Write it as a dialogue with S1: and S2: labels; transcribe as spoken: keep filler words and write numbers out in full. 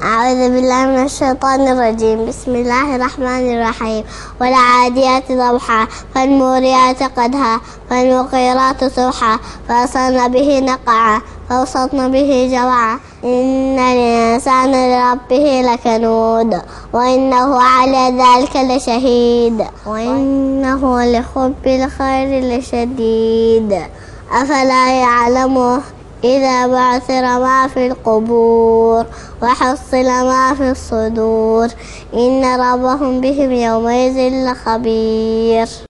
S1: أعوذ بالله من الشيطان الرجيم. بسم الله الرحمن الرحيم. والعاديات ضبحا فالموريات قدحا فالمغيرات صبحا فأثرن به نقعا فوسطن به جمعا إن الإنسان لربه لكنود وإنه على ذلك لشهيد وإنه لحب الخير لشديد أفلا يعلم إذا بعثر ما في القبور وحصل ما في الصدور إن ربهم بهم يومئذ لخبير.